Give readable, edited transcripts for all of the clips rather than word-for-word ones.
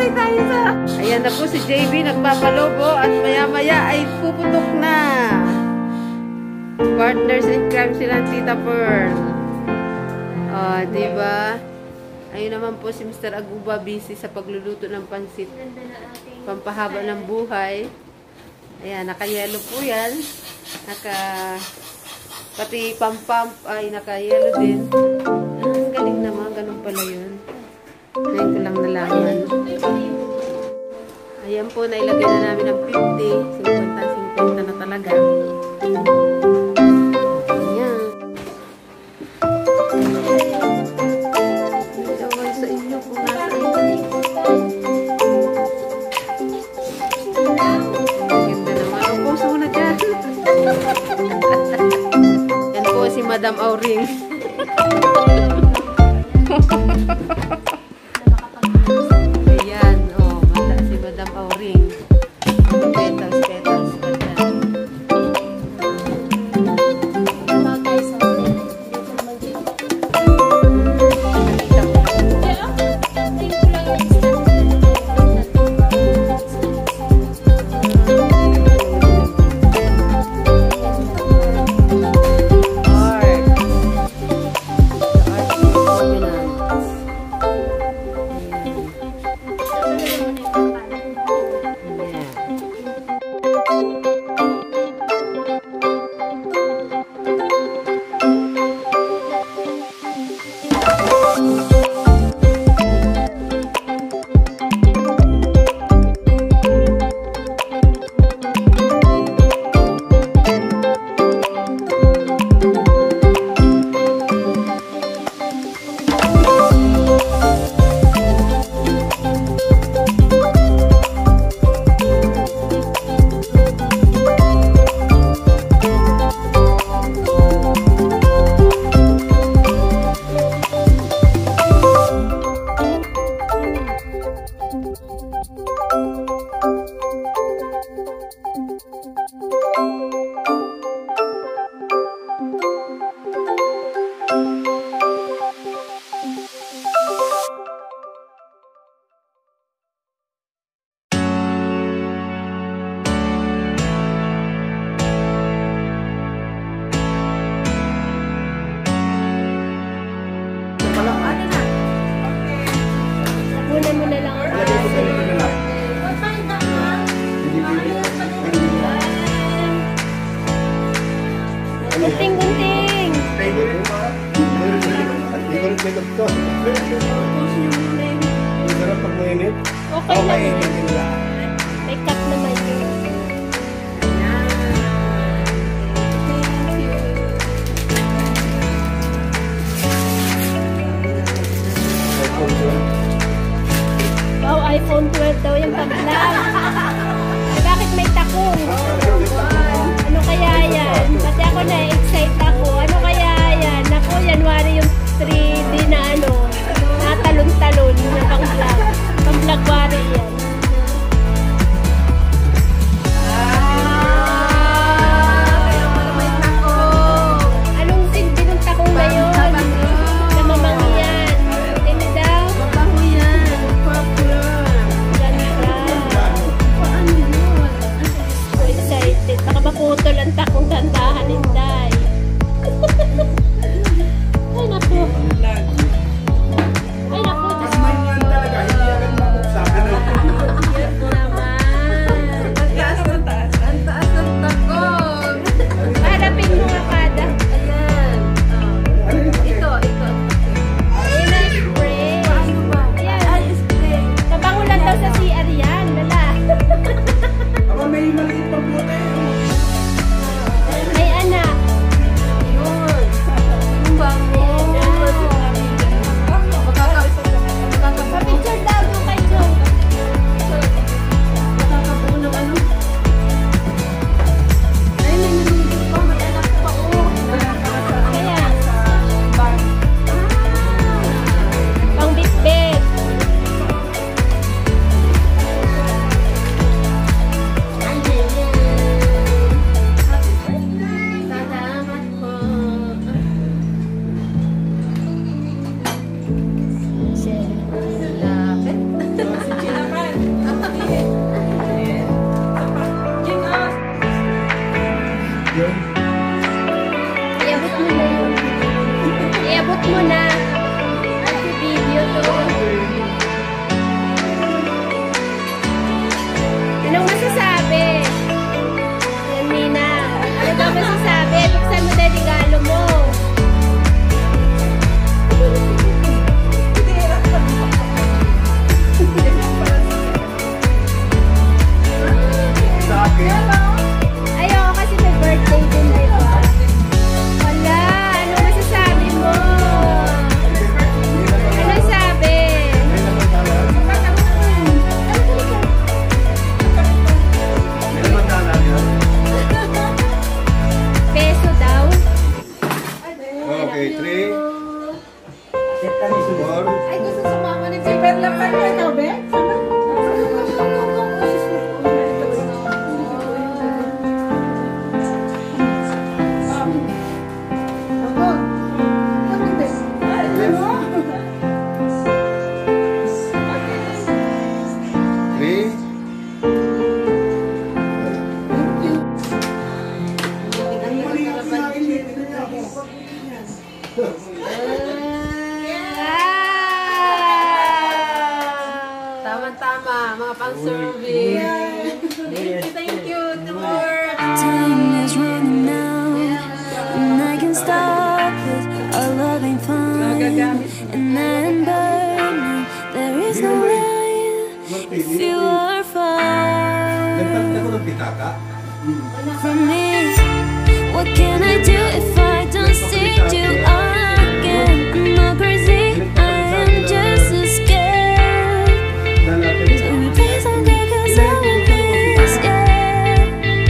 tayo sa... Ayan na po si JB nagpapalobo at maya-maya ay puputok na. Partners in crime sila Tita Pearl. Diba? Ayun naman po si Mr. Aguba busy sa pagluluto ng pansit. Pampahaba ng buhay. Ayan, naka-yellow po yan. Pati pam-pump ay naka-yellow din. Ang galing naman, ganun pala yun. Ngayon ko lang nalaman. Ayan po, nailagay na namin ng 50. 50 na talaga. Ayan. Ewan sa inyo kung nasa inyo. Ganda naman. Ang puso na dyan. Yan po si Madam Auring. Ayan, mata si Madam Auring. Petals, petals, petals. Gunting-gunting! Okay lang. May cut naman yun. Wow, iPhone 12 daw yung pag-vlog. Bakit may takong? Ano kaya yan? Pati ako na-excite ako. Ano kaya yan? Ako, January yung 3D na natalon-talon na pang-vlog. Pang-vlogwari yan. Kaya pala may takong. Anong silbi ng takong na yun? Namamang yan. Hindi daw? Mabaho yan. Popular. Ganda. Paano yun? So excited. Baka maputol ang takong gandahan, Inday. Ay, naku. Ay, naku. tamang-tama, mga pang-service. Thank you, Lord. Time is running out, and I can stop it. Our love ain't fine, and I'm burning. There is no line if you are fine. For me, what can I do if I don't see you again? I'm not crazy, I am just as scared. So you please don't go, 'cause I will miss, yeah.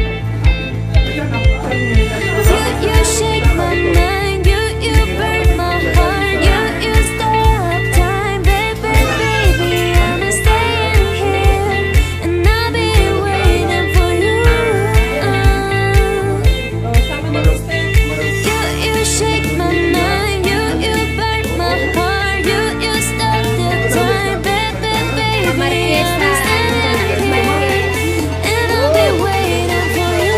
You shake my mind, you burn my heart, you stop time, baby, baby, I'm staying here, and I'll be waiting for you. You shake my mind, you burn my heart, you stop the time, baby, baby, I'm staying here, and I'll be waiting for you.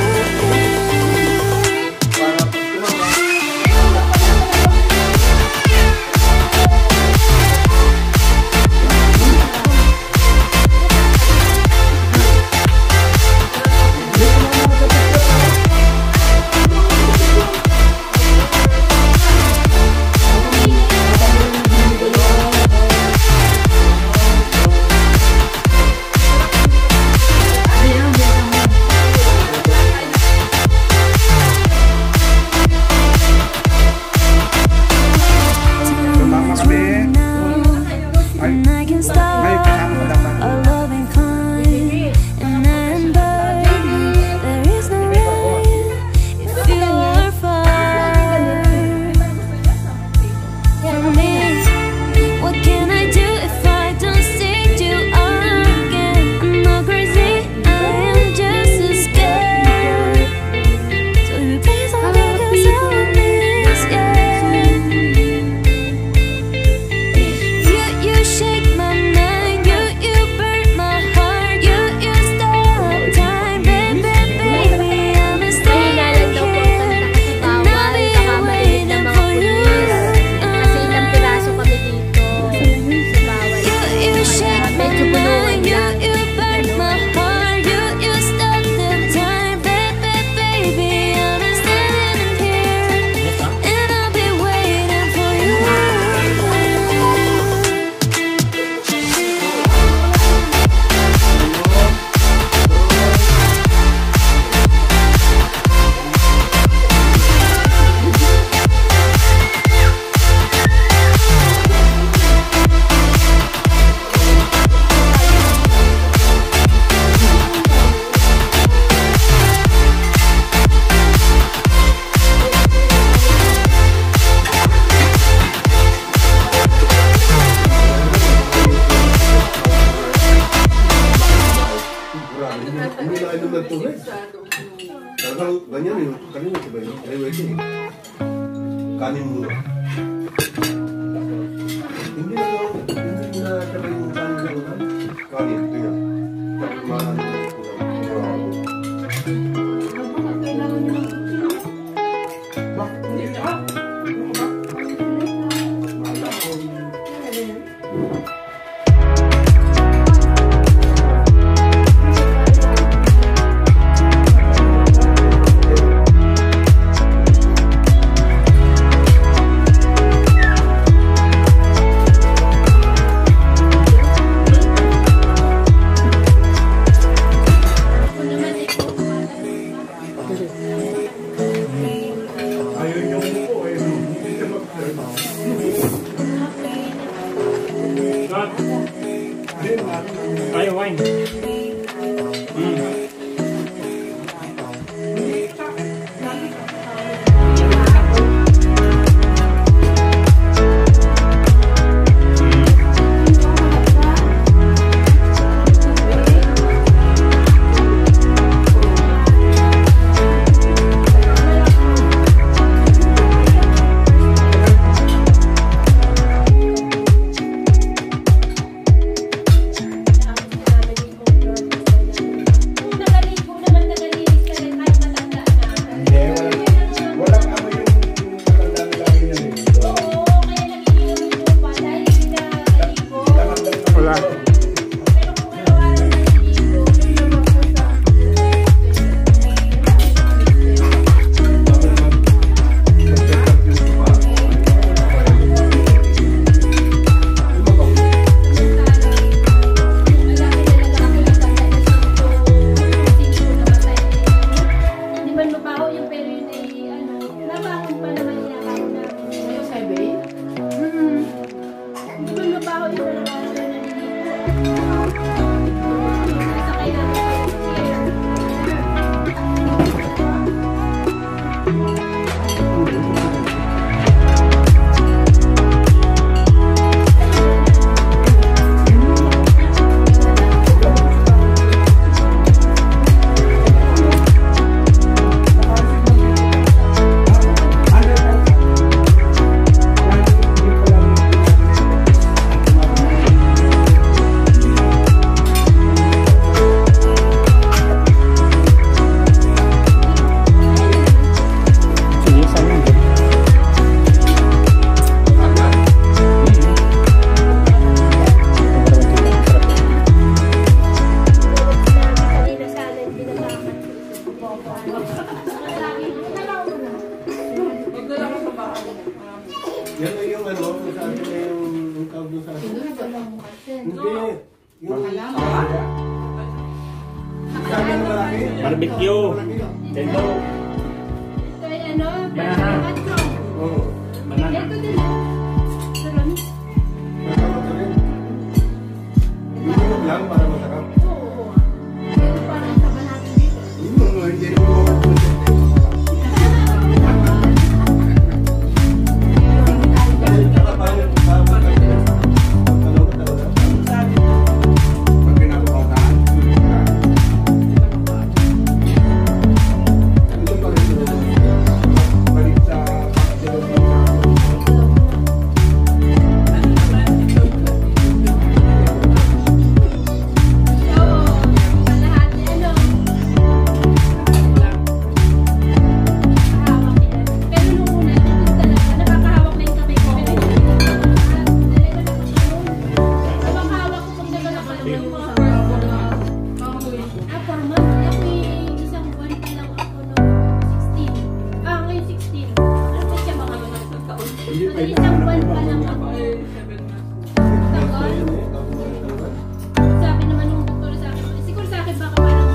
And I can stop our love ain't fine, and I'm burning. There is no line if you are fine. For me, what can I do if I don't see you again? I'm not crazy, I am just as scared. So you please don't go, 'cause I will miss, yeah. You shake my mind, you burn my heart, you stop time, baby, baby, I'm staying here, and I'll be waiting for you. Kasi ilang piraso kami dito. So, bawal. You shake my mind, you burn my heart, you stop the time, baby, baby, I'm standing here, and I'll be waiting for you. Hindi na inom ng tubig. Talagang ganyan yun. Kanina diba yun? Anyway, kanin muna. Hindi na sabay yung kanin na ulan. Kanin, ganyan. Mahan na ulan. Ayaw wine. Barbecue. Ito. Ito ay ano? Banana. Oo. Banana. Ito din. Turon. Inunog lang para masarap. Oo. Ito parang taba natin dito. Hindi mo Isang buwan pa lang ako. Sabi naman ng doktor sa akin, siguro sa akin baka parang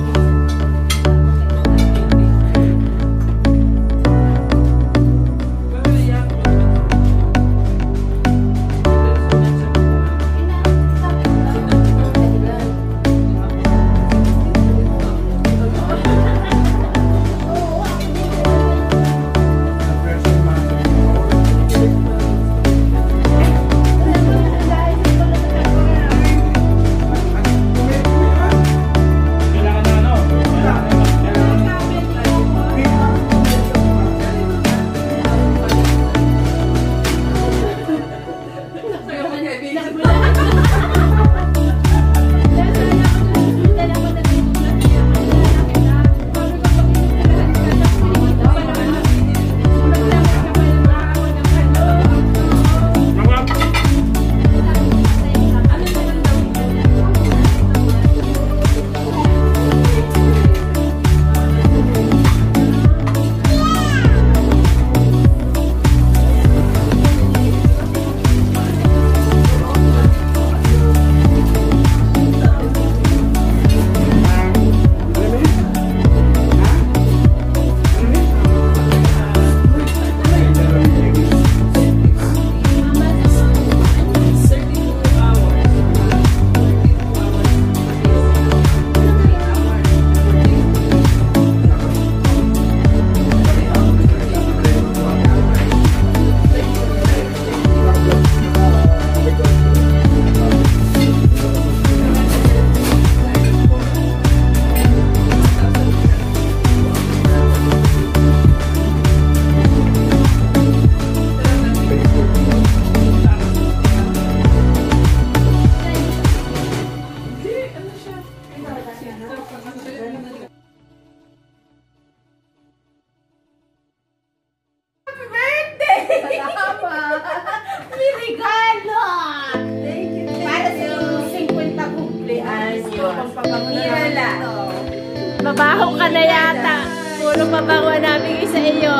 mabaho ka na yata. Puro pabango namin sa iyo.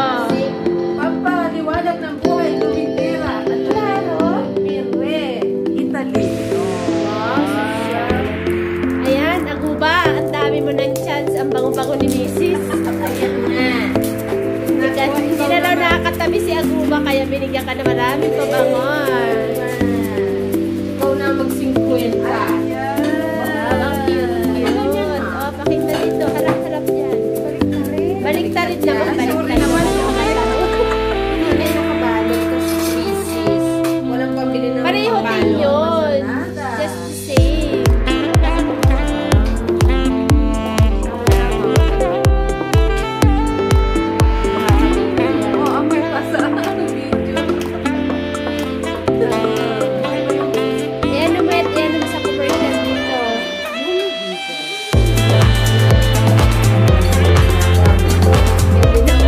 Pampaliwanag ng buhay, Lumintira. At klaro, Pire, Italy. Ayan, Aguba, ang dami mo ng chance. Ang bango-bango ni Mrs. Ayan na. Hindi na lang nakakatabi si Aguba, kaya binigyan ka na maraming pabangon. Ikaw na mag-50. Baliktarin naman, baliktarin naman. Hindi na kabalik. Walang pambili ng Pareho din yun. Just the same. Oo, may pasa video. Ayan naman sa commercial dito. Ganda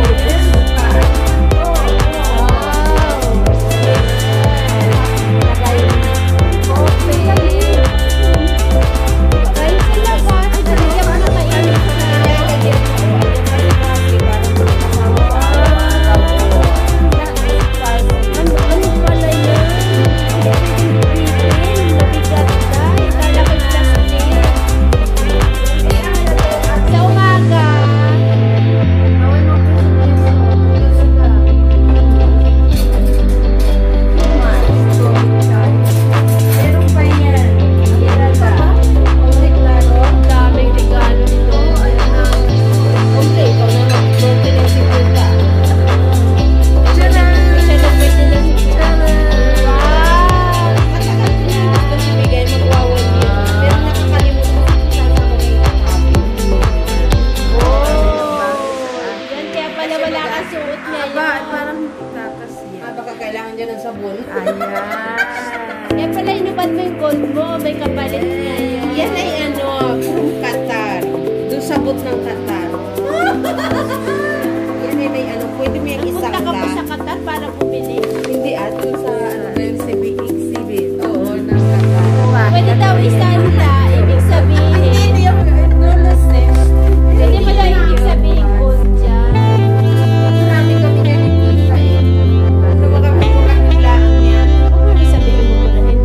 abot ng Qatar. Yan ay may ano, pwede mo yung isang Punta ka pa sa Qatar para bumili. Hindi ato sa civic exhibit. Oo, ng Qatar. Pwede daw isanda, ibig sabihin. Pwede pala ibig sabihin gold dyan. Marami kami nakikita eh. Ano ba kami kurang lang yan? Huwag mo sabihin mo murahin.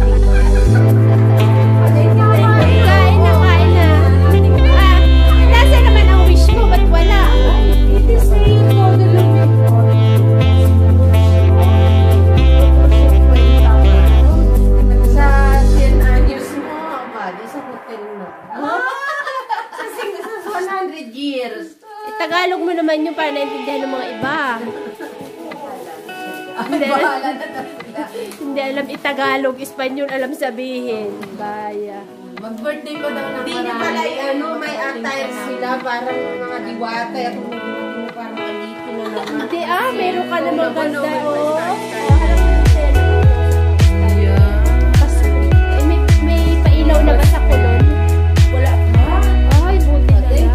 Kain na, kain na. Ah, nasa naman ang wish mo? Ba't wala? It is saying for the Sa years mo, di sa hotel mo. Sa 100 years. Tagalog mo naman yung para naintindihan ng mga iba. Hindi alam Tagalog, Espanyol alam sabihin. Baya. Mag-birthday pa daw ng marami. Pala, ano, may attire sila, parang mga diwata. Kung hindi parang alito na naman. Hindi meron ka naman ganda. Oh. May pailaw na ba sa kulon? Wala pa. Ay, buti na lang.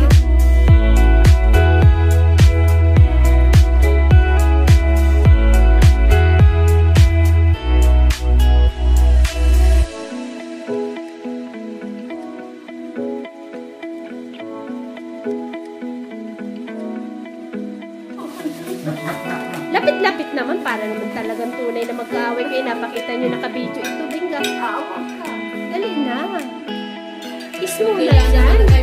Lapit-lapit naman para naman talagang tunay na mag-aaway kayo. Napakita nyo nakabidyo ito din ka. Dali na. Kiss mo na yan.